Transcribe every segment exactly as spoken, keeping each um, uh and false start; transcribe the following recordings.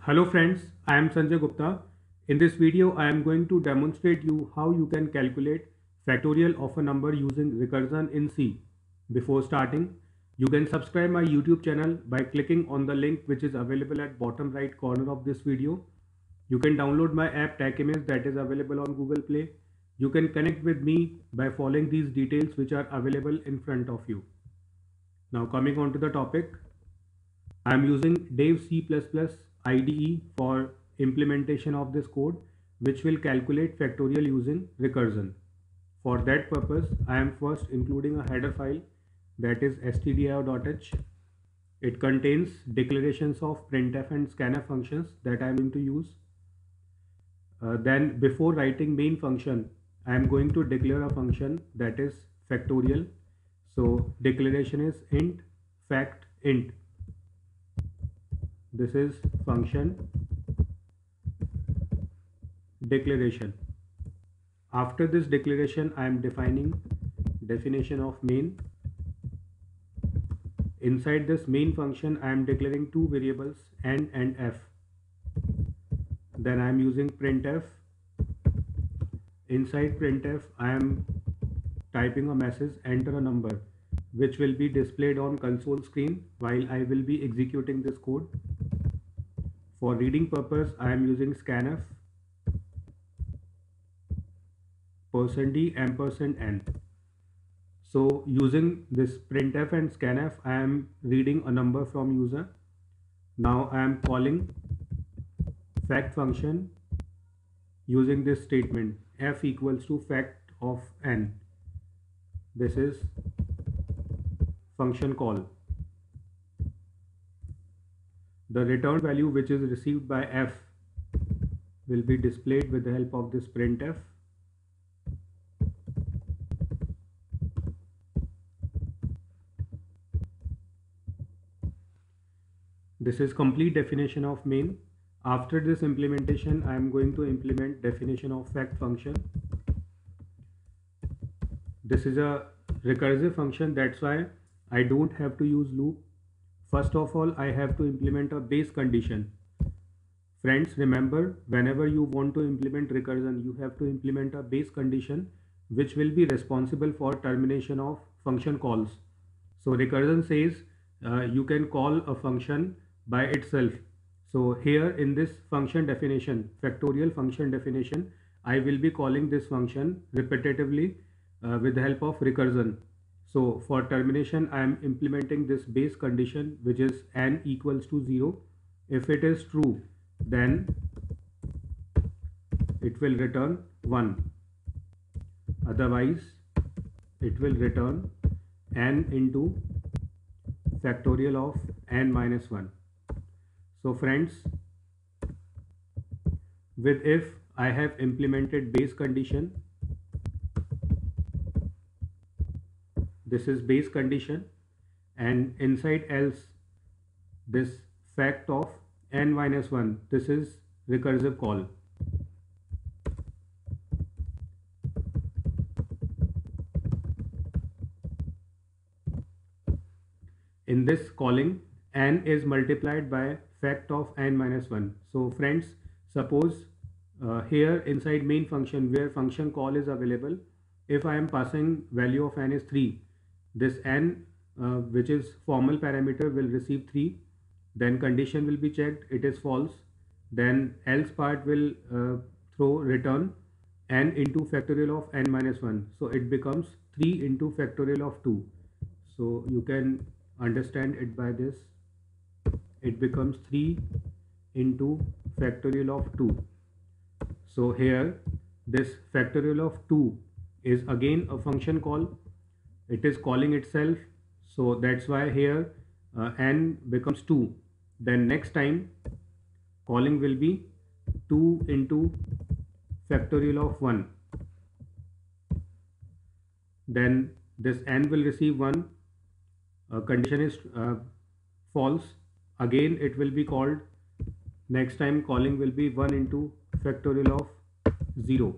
Hello friends, I am Sanjay Gupta. In this video, I am going to demonstrate you how you can calculate factorial of a number using recursion in C. Before starting, you can subscribe my YouTube channel by clicking on the link which is available at bottom right corner of this video. You can download my app TechImage that is available on Google Play. You can connect with me by following these details which are available in front of you. Now coming on to the topic. I am using Dev C++ I D E for implementation of this code which will calculate factorial using recursion. For that purpose, I am first including a header file that is stdio.h. It contains declarations of printf and scanf functions that I am going to use. Uh, then before writing main function, I am going to declare a function that is factorial. So declaration is int fact int. This is function declaration. After this declaration, I am defining definition of main. Inside this main function, I am declaring two variables n and f. Then I am using printf. Inside printf, I am typing a message, enter a number, which will be displayed on console screen while I will be executing this code. For reading purpose, I am using scanf percent %d ampersand n. So using this printf and scanf, I am reading a number from user. Now I am calling fact function using this statement f equals to fact of n. This is function call. The return value which is received by f will be displayed with the help of this printf. This is complete definition of main. After this implementation, I am going to implement definition of fact function. This is a recursive function, that's why I don't have to use loop. First of all, I have to implement a base condition. Friends, remember, whenever you want to implement recursion, you have to implement a base condition which will be responsible for termination of function calls. So recursion says uh, you can call a function by itself. So here in this function definition, factorial function definition, I will be calling this function repetitively uh, with the help of recursion. So for termination, I am implementing this base condition which is n equals to zero. If it is true, then it will return one. Otherwise, it will return n into factorial of n minus one. So friends, with if I have implemented base condition, this is base condition, and inside else this fact of n minus one, this is recursive call. In this calling, n is multiplied by fact of n minus one. So friends, suppose uh, here inside main function where function call is available, if I am passing value of n is three, this n uh, which is formal parameter will receive three, then condition will be checked, it is false, then else part will uh, throw return n into factorial of n minus one, so it becomes three into factorial of two. So you can understand it by this, it becomes three into factorial of two. So here this factorial of two is again a function call, it is calling itself, so that's why here uh, n becomes two. Then next time calling will be two into factorial of one, then this n will receive one, uh, condition is uh, false, again it will be called, next time calling will be one into factorial of zero.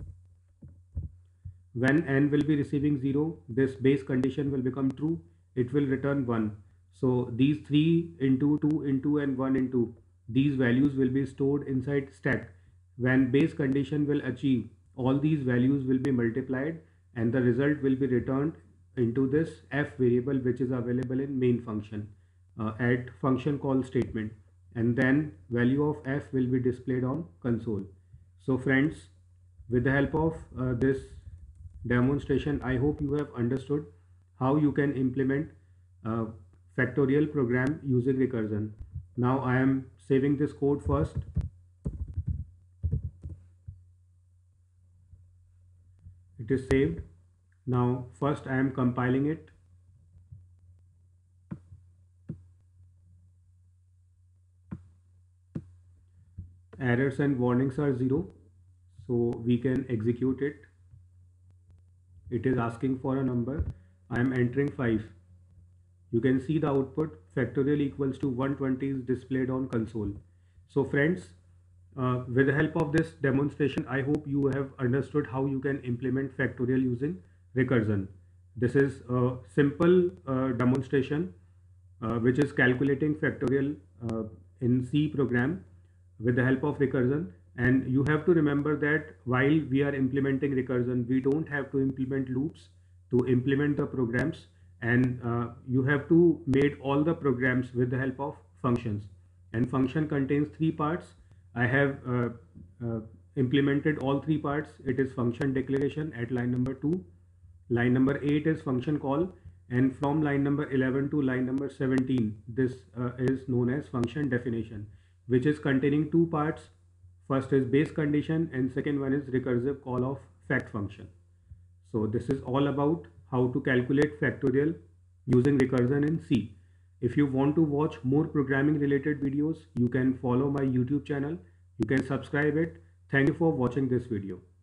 When n will be receiving zero, this base condition will become true, it will return one. So these three into two into and one into, These values will be stored inside stack. When base condition will achieve, all these values will be multiplied and the result will be returned into this f variable, which is available in main function uh, at function call statement, and then value of f will be displayed on console. So friends, with the help of uh, this demonstration, I hope you have understood how you can implement a factorial program using recursion. Now I am saving this code first. It is saved. Now first I am compiling it. Errors and warnings are zero, so we can execute it. It is asking for a number. I am entering five. You can see the output factorial equals to one hundred twenty is displayed on console. So friends, uh, with the help of this demonstration, I hope you have understood how you can implement factorial using recursion. This is a simple uh, demonstration uh, which is calculating factorial uh, in C program with the help of recursion. And you have to remember that while we are implementing recursion, we don't have to implement loops to implement the programs, and uh, you have to make all the programs with the help of functions. And function contains three parts. I have uh, uh, implemented all three parts. It is function declaration at line number two. Line number eight is function call, and from line number eleven to line number seventeen, this uh, is known as function definition, which is containing two parts. First is base condition and second one is recursive call of fact function. So this is all about how to calculate factorial using recursion in C. If you want to watch more programming related videos, you can follow my YouTube channel. You can subscribe it. Thank you for watching this video.